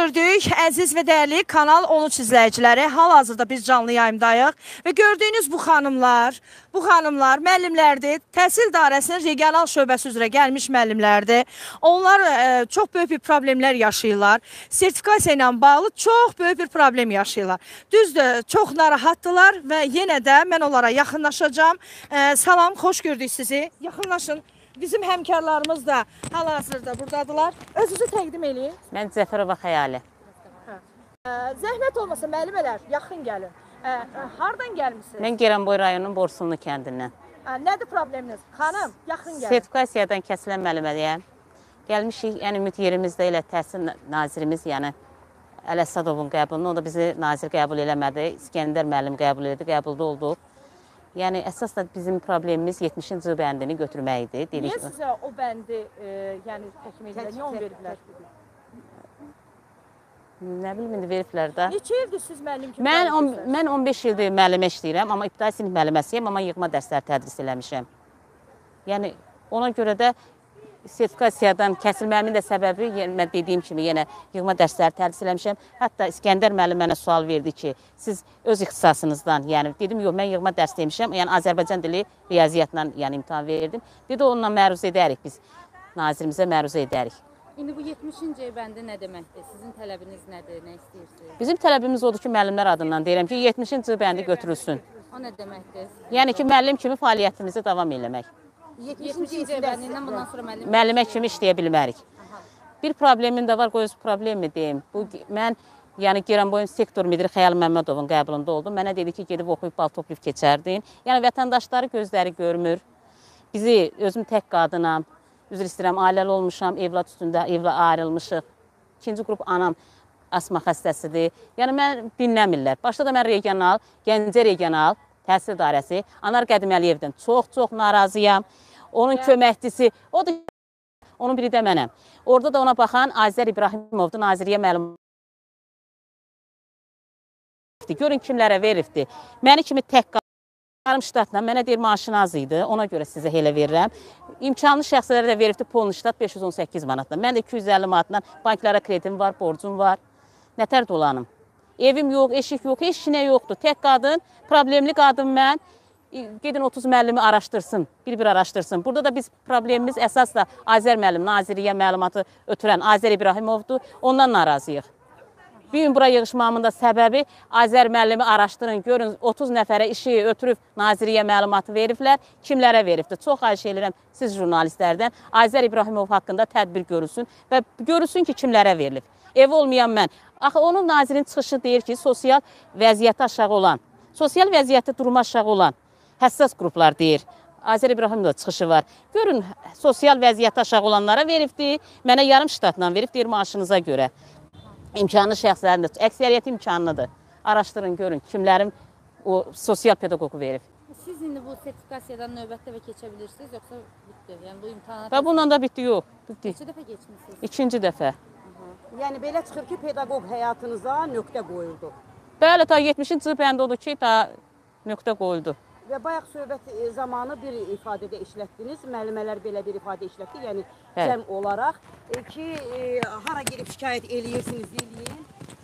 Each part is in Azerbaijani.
gördük, əziz və dəyərli Kanal 13 izləyiciləri. Hal-hazırda biz canlı yayımdayıq və gördüyünüz bu xanımlar müəllimlərdir. Təhsil idarəsinin regional şöbəsi üzrə gəlmiş müəllimlərdir. Onlar çox böyük bir problemlər yaşayırlar. Sertifikasiya ilə bağlı çox böyük bir problem yaşayırlar. Düzdür, çox narahatdılar və yenə də mən onlara yaxınlaşacağım. Salam, xoş gördük sizi. Yaxınlaşın. Bizim həmkarlarımız da hal-hazırda buradadılar. Özünüzü təqdim edin. Mən Cəfərova Xəyali. Zəhmət olmasa müəllimələr, yaxın gəlin. Hardan gəlmişsiniz? Mən Gəranboy rayonunun Borsunlu kəndindən. Nədir probleminiz? Xanım, yaxın gəlin. Sertifikasiyadan kəsilən müəlliməyəm. Gəlmişik, yəni ümid yerimizdə elə təhsil nazirimiz, yəni Ələsədovun qəbulunu, o da bizi nazir qəbul eləmədi. İskəndər müəllim qəbul elədi, qəbulda olduq. Yəni, əsas da bizim problemimiz 70-ci bəndini götürmək idi. Niyə sizə o bəndi təkim edirlər? Niyə onu veriblər? Nə bilim, indi veriblər də. Neçə ildir siz müəllim kimi? Mən 15 ildir müəllimə işləyirəm, amma ibtidai sinif müəlliməsiyəm, amma yığma dərsləri tədris eləmişəm. Yəni, ona görə də sertifikasiyadan kəsilməmin də səbəbi, mən dediyim kimi, yenə yığma dərsləri tədris eləmişəm. Hətta İskəndər müəllim mənə sual verdi ki, siz öz ixtisasınızdan, yəni dedim, yox, mən yığma dərs demişəm, yəni Azərbaycan dili riyaziyyatla imtahan verdim. Dedi, onunla məruz edərik biz, nazirimizə məruz edərik. İndi bu 70-ci bəndi nə deməkdir? Sizin tələbiniz nədir, nə istəyirsiniz? Bizim tələbimiz odur ki, müəllimlər adından deyirəm ki, 70-ci bəndi götürülsün. O nə deməkdir? Yəni ki, müəllim kimi fəaliyyətimizi davam eləmək. 70-ci bəndindən bundan sonra müəllimə kimi işləyə bilmərik. Bir problemim də var, qoy öz problemi deyim. Mən Gəranboyun sektor müdiri Xəyal Məmmədovun qəbulunda oldum. Mənə dedi ki, gedib oxuyub bal toplayıb keçərdin. Yəni vətəndaşları gözləri görmür. Bizi, özüm tək qadınam, üzr istəyirəm, ailəli olmuşam, evlad üstündə, evlə ayrılmışıq. İkinci qrup anam asma xəstəsidir. Yəni mən dinləmirlər. Başda da mən regional, Gəncə regional təhsil idarəsi, Anar Qədiməliyevdən çox narazıyam. Onun köməkçisi, onun biri də mənəm. Orada da ona baxan Azər İbrahimovdur, Naziriyyə müəllim. Görün kimlərə veribdi. Məni kimi tək qarım ştatla, mənə deyir maaşın az idi, ona görə sizə elə verirəm. İmkanlı şəxslərə də veribdi polni ştat 518 manatla. Mən də 250 manatla banklara kredim var, borcum var. Nətər dolanım? Evim yox, eşik yox, heç nə yoxdur. Tək qadın, problemli qadın mən. Gedin 30 müəllimi araşdırsın, bir araşdırsın. Burada da biz problemimiz əsas da Azər müəllim, Naziriyyə məlumatı ötürən Azər İbrahimovdur. Ondan narazıyıq. Bir gün bura yığışmamın da səbəbi Azər müəllimi araşdırın, görün 30 nəfərə işi ötürüb Naziriyyə məlumatı veriblər. Kimlərə veribdir? Çox xahiş edirəm siz jurnalistlərdən Azər İbrahimov haqqında tədbir görülsün və görülsün ki, kimlərə verilib. Ev olmayan mən. Axı onun nazirin çıxışı deyir ki, sosial vəziyyəti aşağı olan, sosial vəziyyəti durumu aşağı olan həssas qruplar deyir. Azər İbrahimovda çıxışı var. Görün, sosial vəziyyəti aşağı olanlara veribdir. Mənə yarım ştatla verib, deyir maaşınıza görə. İmkanlı şəxslərin də, əksəriyyəti imkanlıdır. Araşdırın, görün, kimlərin o sosial pedaqoqu verib. Siz indi bu sertifikasiyadan növbətdə və keçə bilirsiniz, yoxsa bitdi? Yəni bu imtahanat... Və bundan da bitdi, yox. Neçə dəfə geçmişsiniz? İkinci dəfə. Yəni belə çıxır ki, pedaqoq həyatınıza nöqtə qoyuldu. Bəli, ta 70-ci bəndə odur ki, ta nöqtə qoyuldu. Və bayaq söhbət zamanı bir ifadədə işlətdiniz, müəllimələr belə bir ifadə işlətdi, yəni cəm olaraq ki, hara gelib şikayət eləyirsiniz, eləyin.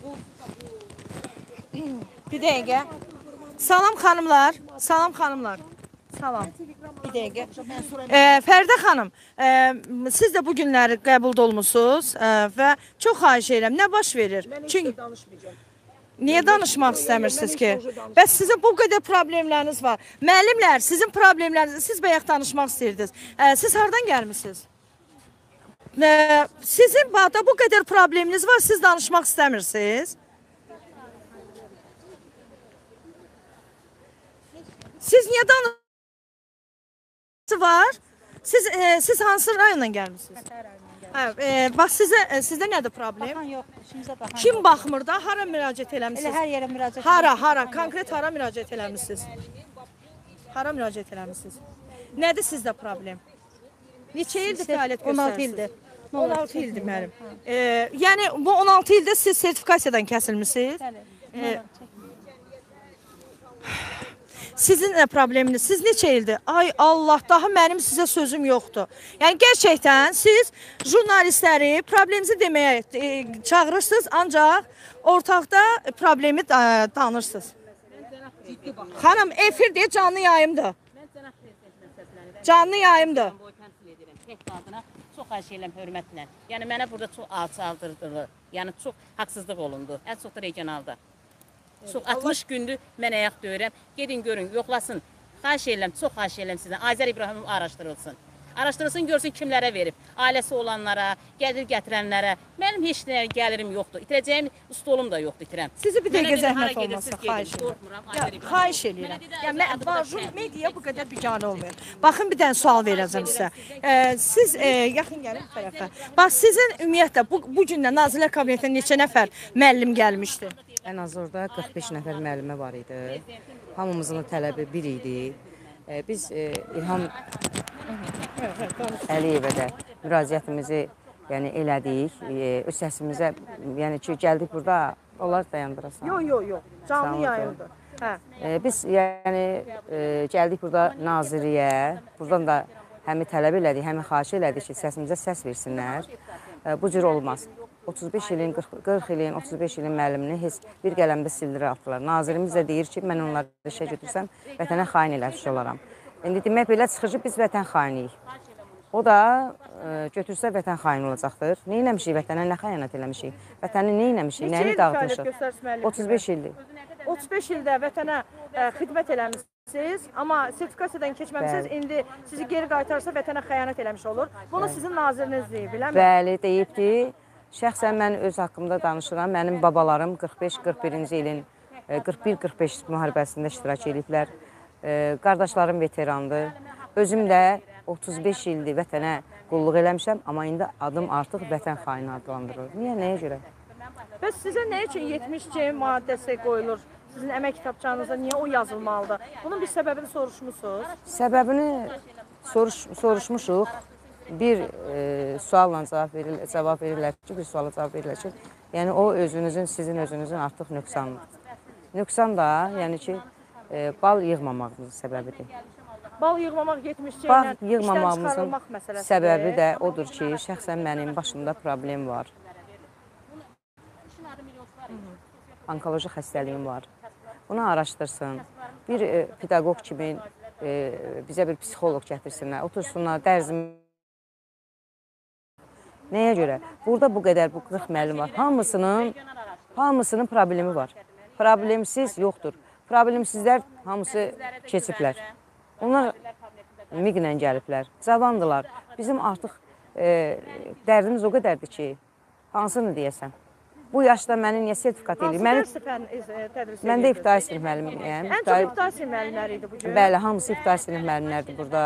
Bir dəqiqə. Salam xanımlar, salam. Bir dəqiqə. Fərdə xanım, siz də bu günləri qəbulda olmuşsunuz və çox xahiş edirəm, nə baş verir? Mən heç də danışmayacağım. Niyə danışmaq istəmirsiniz ki? Bəs sizin bu qədər problemləriniz var. Müəllimlər, sizin problemləriniz, siz bayaq danışmaq istəyirdiniz. Siz hardan gəlmişsiniz? Sizin bu qədər probleminiz var, siz danışmaq istəmirsiniz. Siz niyə danışmaq var? Siz hansı rayondan gəlmişsiniz? Bax, sizdə nədir problem? Baxan yox, işimizə baxan Kim baxmır da, hara müraciət eləmişsiniz? Elə hər yerə müraciət Hara, konkret hara müraciət eləmişsiniz? Hara müraciət eləmişsiniz? Nədir sizdə problem? Neçə ildir fəaliyyət göstərirsiniz? 16 ildir mənim. Yəni, bu 16 ildə siz sertifikasiyadan kəsilmişsiniz? Bəli. Sizin nə probleminiz? Siz neçə ildir? Ay Allah, daha mənim sizə sözüm yoxdur. Yəni gerçəkdən siz jurnalistləri probleminizi deməyə çağırırsınız, ancaq ortaqda problemi danırsınız. Xanım, efirdir, canlı yayımdır. Canlı yayımdır. Tək qadına çox xahiş edirəm hörmətlə. Yəni mənə burada çox alçaldırdılar. Yəni çox haqsızlıq olundu. Ən çox da regionalda. Çox 60 gündür mən ayaq döyürəm. Gedin görün, yoxlasın. Xahiş edirəm, çox xahiş edirəm sizdən. Azər İbrahimov araşdırılsın. Araşdırılsın, görsün kimlərə verib. Ailəsi olanlara, gəlir gətirənlərə. Mənim heç nə gəlirim yoxdur. İtirəcəyim stolum da yoxdur, itirəm. Sizi bir dəqiqə zəhmət olmasa, xahiş edirəm. Xahiş edirəm. Yəni, media bu qədər biganə olmuyor. Baxın, bir dənə sual verəcəm sizə. Siz, yaxın gəlin bu tərəfə. Bax, sizin ümumiyyətlə, bu gündə Nazirlər Kabinetində neçə nəfər müəllim gəlmişdi? Ən az orada 45 nəfər müəllimə var idi. Hamımızın tələbi bir idi. Biz İlham Əliyevə də müraciətimizi elədik. Öz səsimizə, yəni ki, gəldik burada, onlar dayandırasın. Yox, canlı yayımdır. Biz gəldik burada Nazirliyə, buradan da həmi tələb elədik, həmi xahiş elədik ki, səsimizə səs versinlər. Bu cür olmaz. 35 ilin, 40 ilin, 35 ilin müəllimini heç bir qələmdə sildirə atdılar. Nazirimiz də deyir ki, mən onları işə götürsəm, vətənə xain eləmiş olaram. İndi demək belə çıxır ki, biz vətən xainiyik. O da götürsə vətən xain olacaqdır. Nə eləmişik vətənə, nə xəyanət eləmişik? Vətəni nə eləmişik, nəyini dağıtmışıq? 35 ildir. 35 ildə vətənə xidmət eləmişsiniz, amma sertifikasiyadan keçməmişsiniz, indi sizi geri qaytarsa vətənə xəyanət eləmiş olur. Bunu sizin naziriniz deyib, biləmi? Bəli, deyibdir. Şəxsən mən öz haqqımda danışıram. Mənim babalarım 45-41-ci ilin 41-45 müharibəsində iştirak ediblər. Qardaşlarım veterandır. Özüm də 35 ildir vətənə qulluq eləmişəm, amma indi adım artıq vətən xaini adlandırılır. Niyə, nəyə görə? Bəs sizə nə üçün 70C maddəsi qoyulur? Sizin əmək kitabçanızda niyə o yazılmalıdır? Bunun bir səbəbini soruşmusunuz? Səbəbini soruşmuşuq. Bir sualla cavab verirlər ki, bir suala cavab verirlər ki, yəni o özünüzün, sizin özünüzün artıq nöqsanıdır. Nöqsan da, yəni ki, bal yığmamağımızın səbəbidir. Bal yığmamaq 70C Bal ilə işdən yığmamağımızın çıxarılmaq məsələsidir. səbəbi də odur ki, şəxsən mənim başımda problem var. Onkoloji xəstəliyim var. Bunu araşdırsın. Bir pedaqoq kimi bizə bir psixoloq gətirsinlər, otursunlar, dərzimi. Nəyə görə? Burada bu qədər, bu 40 müəllim var. Hamısının problemi var. Problemsiz yoxdur. Problemsizlər hamısı keçiblər. Onlar miqlə gəliblər, cavandılar. Bizim artıq dərdimiz o qədərdir ki, hansını deyəsən. Bu yaşda məni niyə sertifikat eləyir? Hansı tədris Mən də ibtidai sinif müəllimiyəm. Ən çox ibtidai sinif müəllimləri idi bu gün. Bəli, hamısı ibtidai sinif müəllimlərdir burada.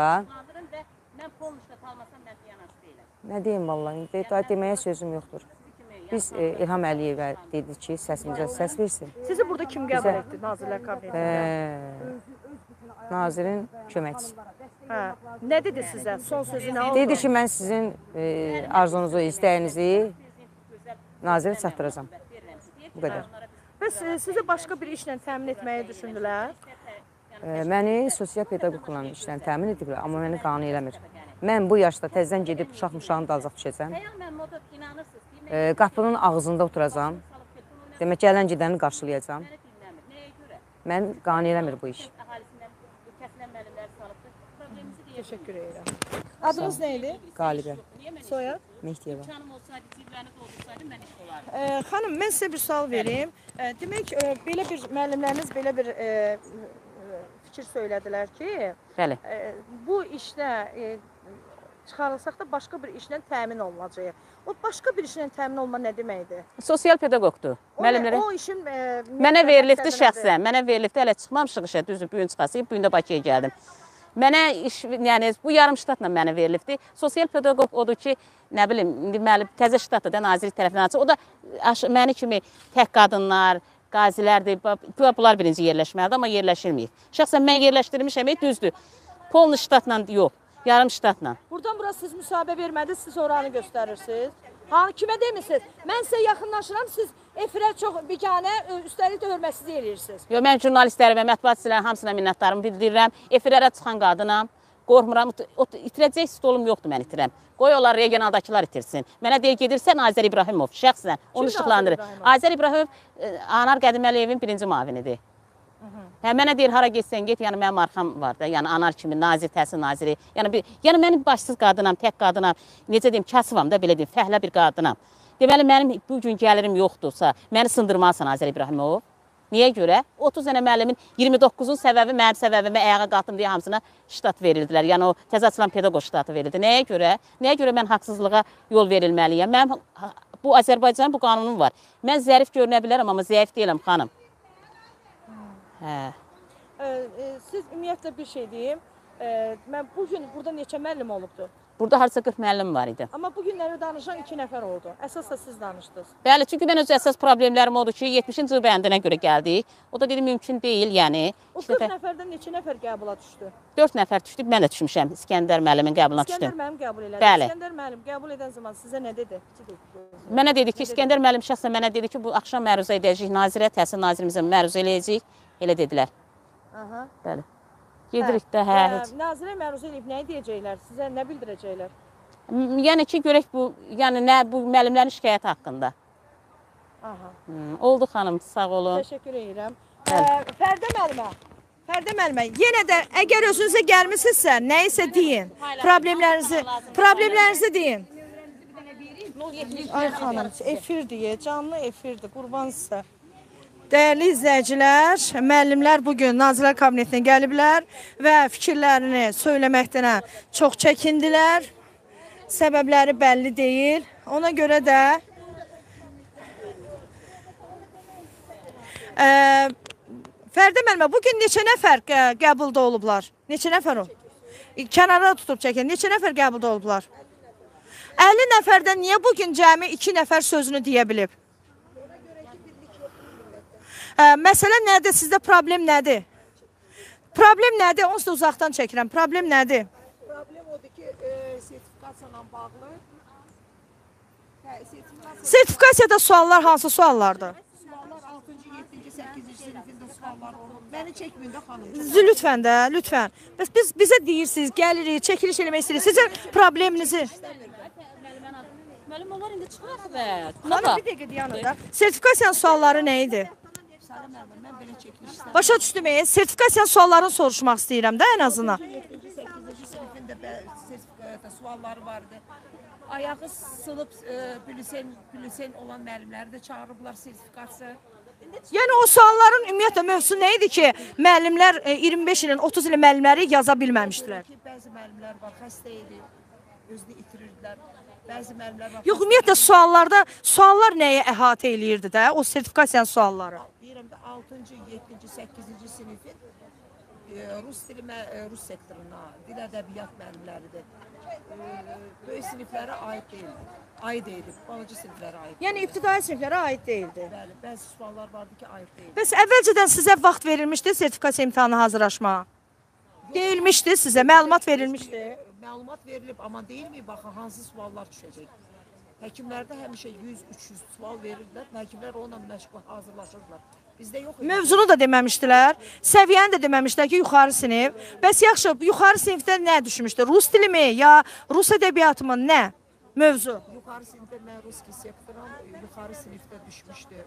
Nə deyim vallahi, deməyə sözüm yoxdur. Biz İlham Əliyevə dedik ki, səsimizə səs versin. Sizi burada kim qəbul etdi Nazirlər Kabinetində? Nazirin köməkçisi. Nə dedi sizə? Son sözü nə oldu? Dedi ki, mən sizin arzunuzu, istəyinizi nazirə çatdıracam. Bu qədər. Bəs sizə başqa bir işlə təmin etməyi düşündülər? Məni sosial pedaqoqla işlə təmin ediblər, amma məni qane eləmir. Mən bu yaşda təzdən gedib uşağın dalacaq düşəcəm. Qapının ağzında oturacam. Demək, gələn gedəni qarşılayacam. Mən qane eləmir bu iş. Teşekkür ederim. Adınız neydi? Qalibə. Soyad? Mehdiyeva. Xanım, mən sizə bir sual vereyim. Demək, belə bir müəllimləriniz belə bir fikir söylədilər ki, Bəli. bu işlə çıxarılsaq da başqa bir işlə təmin olunacaq. O başqa bir işlə təmin olma nə deməkdir? Sosial pedaqoqdur. Müəllimlərə. O işin Mənə verilibdi şəxsən. Mənə verilibdi, hələ çıxmamışıq işə, düzdür, bu gün çıxasıyım, bu gün də Bakıya gəldim. Mənə iş, yəni bu yarım ştatla mənə verilibdi. Sosial pedaqoq odur ki, nə bilim, indi müəllim təzə ştatda da nazirlik tərəfindən açıq. O da məni kimi tək qadınlar, qazilərdir, bunlar birinci yerləşməlidir, amma yerləşilməyib. Şəxsən mən yerləşdirmişəm, düzdür. Polni ştatla yox, yarım ştatla. Buradan bura siz müsahibə vermədiniz, siz oranı göstərirsiniz. Kimə demirsiniz? Mən sizə yaxınlaşıram, siz efirə çox biganə, üstəlik də hörmətsiz eləyirsiniz. Yo, mən jurnalistlərimə, mətbuatçıların hamısına minnətdarımı bildirirəm. Efirlərə çıxan qadınam, qorxmuram. İtirəcək stolum yoxdur, mən itirəm. Qoy onlar regionaldakılar itirsin. Mənə deyir, gedirsən Azər İbrahimov, şəxsən, onu işıqlandırır. Azər İbrahimov, Anar Qədiməliyevin birinci mavinidir. Mənə deyir, hara getsən get, yəni mənim arxam var da, yəni Anar kimi, nazir, təhsil naziri. Yəni mənim başsız qadınam, tək qadınam, necə deyim, kasıvam da, belə deyim, fəhlə bir qadınam. Deməli, mənim bugün gəlirim yoxdursa, məni sındırmalısan Azər İbrahimov. Niyə görə? 30 dənə müəllimin 29-un səbəbi mənim səbəbimə ayağa qaldım deyə hamısına ştat verildilər. Yəni o təzə açılan pedaqoq ştatı verildi. Nəyə görə? Nəyə görə mən haqsızlığa yol verilməliyəm? Mənim bu Azərbaycanın bu qanunum var. Mən zərif görünə bilərəm, amma zəif deyiləm, xanım. Siz ümumiyyətlə bir şey deyim. Mən bugün burada neçə müəllim olubdur? Burada harca 40 müəllim var idi. Amma bu günləri danışan 2 nəfər oldu. Əsas da siz danışdınız. Bəli, çünki mən öz əsas problemlərim odur ki, 70-ci bəndinə görə gəldik. O da dedi, mümkün deyil, yəni. O 40 nəfərdən neçə nəfər qəbula düşdü? 4 nəfər düşdük, mən də düşmüşəm. İskəndər müəllimin qəbuluna düşdüm. İskəndər müəllim qəbul elədi. Bəli. İskəndər müəllim qəbul edən zaman sizə nə dedi? Mənə dedi ki, İskəndər müəllim şəxsən mənə dedi ki, bu axşam məruzə edəcəyik nazirə, təhsil nazirimizə məruzə eləyəcəyik. Elə dedilər. Aha. Bəli. Gedirik də, hə. Nazirə məruzə eləyib nə deyəcəklər? Sizə nə bildirəcəklər? Yəni ki, görək bu, yəni nə bu müəllimlərin şikayəti haqqında. Aha. Oldu xanım, sağ olun. Təşəkkür edirəm. Fərdə müəllimə, yenə də əgər özünüzə gəlmisinizsə, nə isə deyin. Problemlərinizi deyin. Ay xanım, efirdir, canlı efirdir, qurban sizə. Dəyərli izləyicilər, müəllimlər bugün Nazirlər Kabinetinə gəliblər və fikirlərini söyləməkdən çox çəkindilər. Səbəbləri bəlli deyil. Ona görə də Fərdə müəllimə, bugün neçə nəfər qəbulda olublar? Neçə nəfər o? Kənarda tutub çəkin. Neçə nəfər qəbulda olublar? 50 nəfərdən niyə bugün cəmi 2 nəfər sözünü deyə bilib? Məsələ nədir? Sizdə problem nədir? Problem nədir? Onsuz da uzaqdan çəkirəm. Problem nədir? Problem odur ki, sertifikasiya bağlı. Sertifikasiyada suallar hansı suallardır? Suallar 6-cı, 7-ci, 8-ci sinifində suallar olur. Məni çəkməyin də xanım. Lütfən də, lütfən. Bizə deyirsiniz, gəlirik, çəkiliş eləmək istəyirik. Sizin probleminizi... Müəllim, onlar indi çıxır axı və. Xanım, bir dəqiqə deyanında. Sertifikasiyanın sualları nə idi? Mən belə çəkiliş istəyirəm. Başa düşdüm, sertifikasiyanın suallarını soruşmaq istəyirəm də ən azından. 7-ci, 8-ci sinifində sertifikasiyada sualları vardı. Ayağı sılıb bülüsen olan müəllimləri də çağırıblar sertifikasiya. Yəni o sualların ümumiyyətlə mövzusu nə idi ki, müəllimlər 25 ilin, 30 ilin müəllimləri yaza bilməmişdilər? Bəzi müəllimlər var, xəstə idi, özünü itirirdilər. Bəzi müəllimlər var. Yox, ümumiyyətlə suallar nəyə əhatə eləyirdi də, o sertifikasiyanın sualları? Deyirəm də 6-cı, 7-ci, 8-ci sinifin Rus sektoruna, dil ədəbiyyat müəllimləridir. Böyük siniflərə aid deyildi. Aid edib, balaca siniflərə aid. Yəni ibtidai siniflərə aid deyildi. Bəli, bəzi suallar vardı ki, aid deyildi. Bəs əvvəlcədən sizə vaxt verilmişdi sertifikasiya imtahanı hazırlaşmağa? Deyilmişdi sizə, məlumat verilmişdi. Məlumat verilib, amma deyilmi, baxın, hansı suallar düşəcək. Həkimlərdə həmişə 100-300 sual verirdilər, həkimlər onunla məşğul hazırlaşırdılar. Bizdə yox idi. Mövzunu da deməmişdilər, səviyyəni də deməmişdilər ki, yuxarı sinif. Bəs yaxşı, yuxarı sinifdə nə düşmüşdü? Rus dili mi, ya Rus ədəbiyyatı mı, nə? Mövzu. Yuxarı sinifdə mən Ruski sektoram, yuxarı sinifdə düşmüşdü.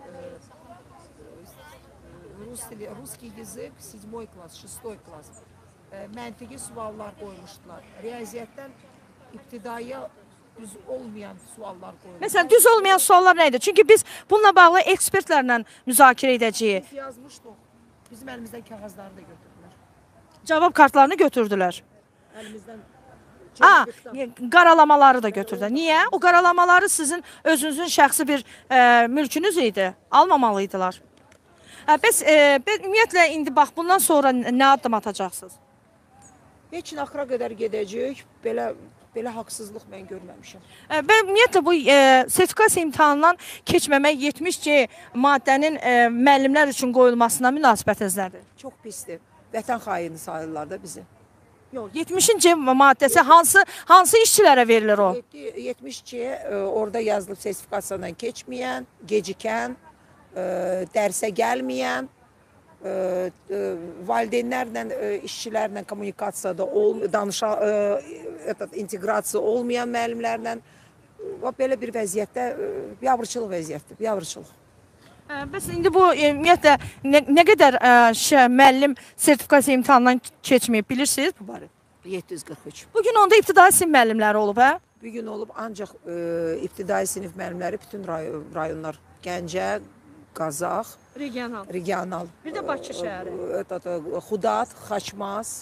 Ruski yazık 7 klass, 6 klass. Məntiqi suallar qoymuşdular. Riyaziyyatdan ibtidaya düz olmayan suallar qoymuşdular. Məsələn, düz olmayan suallar nə idi? Çünki biz bununla bağlı ekspertlərlə müzakirə edəcəyik. Biz yazmışdıq, bizim əlimizdən kağızları da götürdülər. Cavab kartlarını götürdülər. Əlimizdən qaralamaları da götürdülər. Niyə? O qaralamaları sizin özünüzün şəxsi bir mülkünüz idi. Almamalıydılar. Bəs ümumiyyətlə indi bax bundan sonra nə addım atacaqsınız? Heç naxıra qədər gedəcək, belə haqsızlıq mən görməmişəm. Və ümumiyyətlə bu sertifikasiya imtahanından keçməmək 70C maddənin müəllimlər üçün qoyulmasına münasibətiniz nədir? Çox pisdir. Vətən xaini sayırlar da bizi. Yox, 70-ci maddəsi hansı işçilərə verilir o? 70C orada yazılıb sertifikasiyadan keçməyən, gecikən, dərsə gəlməyən, valideynlərlə, işçilərlə kommunikasiyada inteqrasiya olmayan müəllimlərlə belə bir vəziyyətdə biabırçılıq vəziyyətdir, biabırçılıq. Bəs indi bu ümumiyyətlə nə qədər müəllim sertifikasiya imtahanından keçməyib bilirsiniz? Bu barə 743. Bugün onda ibtidai sinif müəllimləri olub, hə? Bugün olub ancaq ibtidai sinif müəllimləri bütün rayonlar, Gəncə, Qazax, regional. Bir də Bakı şəhəri. Xudat, Xaçmaz,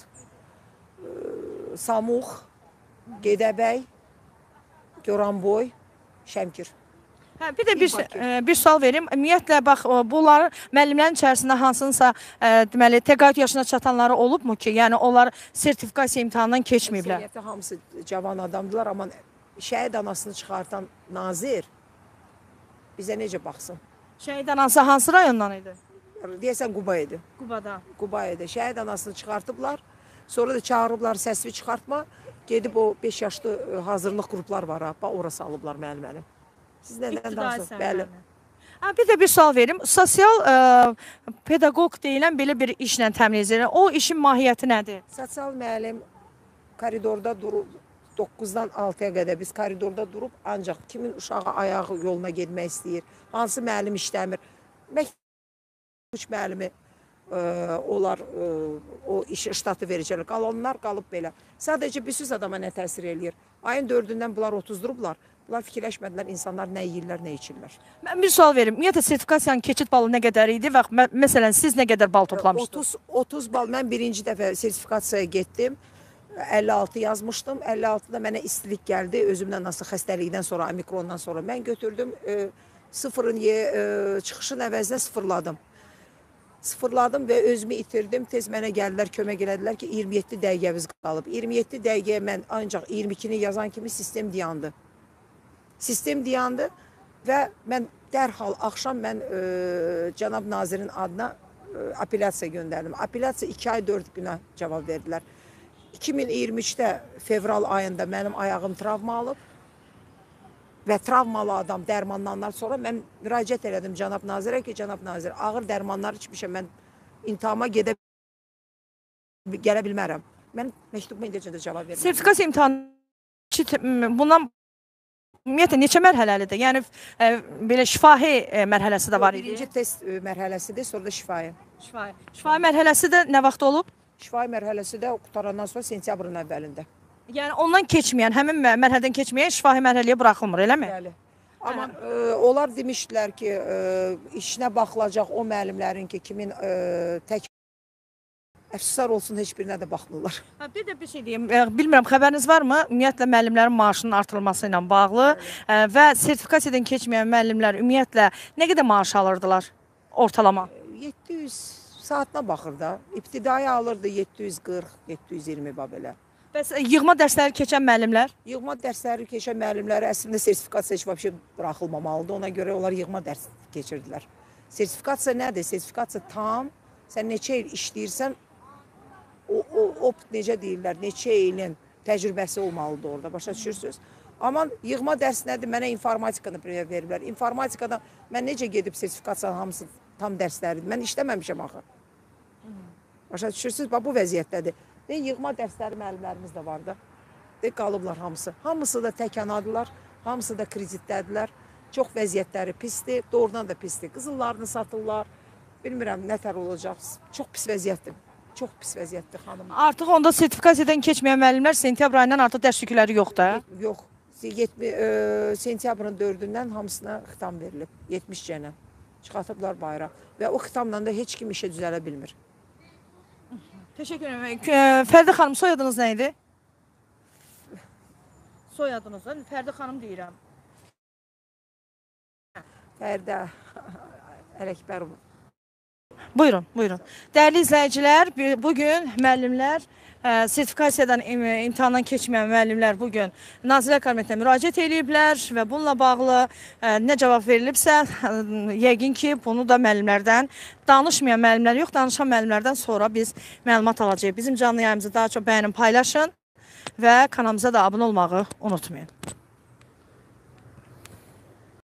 Samux, Gedəbəy, Goranboy, Şəmkir. Hə, bir də bir sual verim. Ümumiyyətlə bax bunların müəllimlərin içərisində hansınsa deməli təqaüd yaşına çatanları olubmu ki, yəni onlar sertifikasiya imtahanından keçməyiblər? Əksəriyyəti hamısı cavan adamdılar, amma şəhid anasını çıxartan nazir bizə necə baxsın? Şəhid anası hansı rayondan idi? Deyəsən Quba idi. Qubada. Quba idi. Şəhid anasını çıxartıblar. Sonra da çağırıblar səsvi çıxartma. Gedib o 5 yaşlı hazırlıq qruplar var ha. Ora salıblar müəlliməni. Siz nədən danışırsınız? Bəli. Bir də bir sual verim. Sosial pedaqoq deyilən belə bir işlə təmin edilir. O işin mahiyyəti nədir? Sosial müəllim koridorda durub 9-dan 6-ya qədər biz koridorda durub ancaq kimin uşağı ayağı yoluna getmək istəyir, hansı müəllim işləmir. Məktəb müəllimi onlar o işi ştatı verəcəklər. Qalanlar qalıb belə. Sadəcə bir söz adama nə təsir eləyir? Ayın 4-ündən bunlar 30 durublar. Bunlar fikirləşmədilər, insanlar nə yeyirlər, nə içirlər. Mən bir sual verim. Ümumiyyətlə sertifikasiyanın keçid balı nə qədər idi və məsələn siz nə qədər bal toplamışdınız? 30 bal. Mən birinci dəfə sertifikasiyaya getdim. 56 yazmışdım. 56-da mənə istilik gəldi. Özümdən nasıl xəstəlikdən sonra, omikrondan sonra mən götürdüm. Sıfırın çıxışın əvəzinə sıfırladım. Sıfırladım və özümü itirdim. Tez mənə gəldilər, kömək elədilər ki, 27 dəqiqəmiz qalıb. 27 dəqiqəyə mən ancaq 22-ni yazan kimi sistem dayandı. Sistem dayandı və mən dərhal axşam mən cənab nazirin adına apellyasiya göndərdim. Apellyasiya 2 ay 4 günə cavab verdilər. 2023-də fevral ayında mənim ayağım travma alıb və travmalı adam dərmanlanlar sonra mən müraciət elədim cənab nazirə ki, cənab nazir, ağır dərmanlar içmişəm, mən intihama gələ bilmərəm. Mən məktubuma indicə cavab verdim. Sertifikasiya imtahanı bundan ümumiyyətlə neçə mərhələlidir? Yəni belə şifahi mərhələsi də var idi. Birinci test mərhələsidir, sonra da şifahi. Şifahi mərhələsi də nə vaxt olub? Şifahi mərhələsi də qutarandan sonra sentyabrın əvvəlində. Yəni ondan keçməyən, həmin mərhələdən keçməyən şifahi mərhələyə buraxılmır, eləmi? Bəli. Amma onlar demişdilər ki, işinə baxılacaq o müəllimlərin ki, kimin tək əfsuslar olsun, heç birinə də baxmırlar. Bir də bir şey deyim, bilmirəm, xəbəriniz varmı? Ümumiyyətlə, müəllimlərin maaşının artırılması ilə bağlı və sertifikasiyadan keçməyən müəllimlər ümumiyyətlə nə qədər maaş alırdılar ortalama? 700 saatına baxır da. İbtidai alırdı 740, 720 belə. Bəs yığma dərsləri keçən müəllimlər? Yığma dərsləri keçən müəllimləri əslində sertifikasiya heç vəbşə buraxılmamalıdır. Ona görə onlar yığma dərs keçirdilər. Sertifikasiya nədir? Sertifikasiya tam, sən neçə il işləyirsən, o necə deyirlər, neçə ilin təcrübəsi olmalıdır orada, başa düşürsünüz. Amma yığma dərs nədir? Mənə informatikanı veriblər. İnformatikadan mən necə gedib sertifikasiyanın hamısı tam dərsləridir. Mən işləməmişəm axı. Başa düşürsünüz, bu vəziyyətdədir. Yığma dərsləri müəllimlərimiz də var da. Qalıblar hamısı. Hamısı da təkanadılar, hamısı da kreditdədirlər. Çox vəziyyətləri pisdir, doğrudan da pisdir. Qızıllarını satırlar, bilmirəm nətər olacaq. Çox pis vəziyyətdir. Çox pis vəziyyətdir xanım. Artıq onda sertifikasiyadan keçməyən müəllimlər sentyabr ayından artıq dərs yükləri yoxdur. Yox. Sentyabrın 4-ündən hamısına xitam verilib. 70 cənə. Çıxartıblar bayrağı. Və o xitamla da heç kim işə düzələ bilmir. Təşəkkür ederim. Fərdə xanım, soyadınız nə idi? Soyadınız, Fərdə xanım deyirəm. Fərdə Ələkbərov. Buyurun, buyurun. Dəyərli izləyicilər, bugün müəllimlər sertifikasiyadan imtahandan keçməyən müəllimlər bugün Nazirlər Kabinetinə müraciət ediblər və bununla bağlı nə cavab verilibsə, yəqin ki, bunu da müəllimlərdən, danışmayan müəllimlər yox, danışan müəllimlərdən sonra biz məlumat alacağıq. Bizim canlı yayımızı daha çox bəyənin, paylaşın və kanalımıza da abunə olmağı unutmayın.